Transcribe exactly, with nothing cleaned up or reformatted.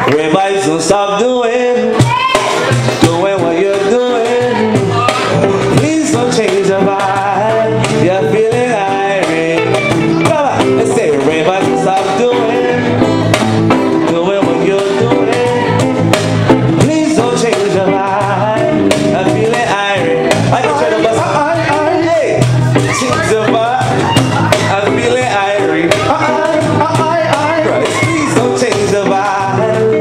Everybody, so stop doing, doing what you're doing. Please don't change your vibe. You're feeling irate. Come on, let's say, everybody, so stop doing, doing what you're doing. Please don't change your vibe. You're feeling irate. I can try to bust. Hey, change your vibe. I'm feeling irate. Please don't change the vibe.